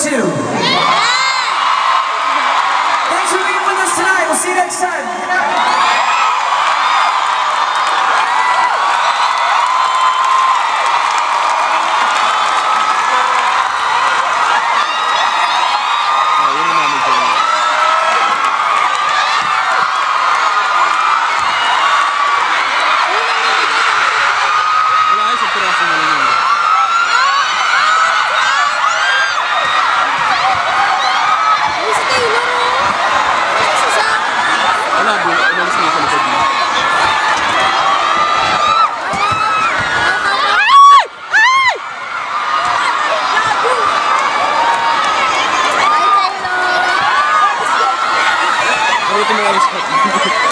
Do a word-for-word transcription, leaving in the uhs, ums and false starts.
too. Thanks for being with us tonight. We'll see you next time. Buti mo alis ka.